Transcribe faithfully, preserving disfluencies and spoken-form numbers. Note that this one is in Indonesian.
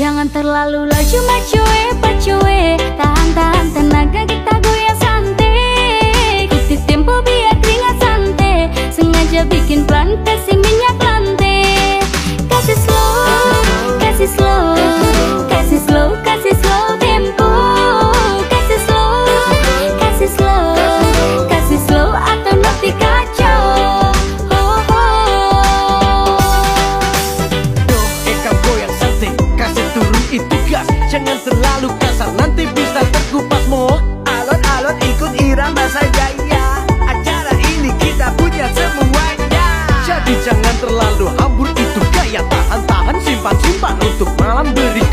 Jangan terlalu laju macue pacue, tahan-tahan tenaga kita goyang santai. Ikuti tempo biar keringat santai, sengaja bikin pelan kasih minyak lantai. Kasih slow, kasih slow, kasih slow, kasih slow tempo. Kasih slow, kasih slow, kasih slow atau nanti kacau. Itu gas, jangan terlalu kasar, nanti bisa terkupas mo. Alot-alot ikut irama saja ya, acara ini kita punya semuanya. Jadi jangan terlalu hambur, itu gaya tahan-tahan, simpan-simpan untuk malam berikutnya.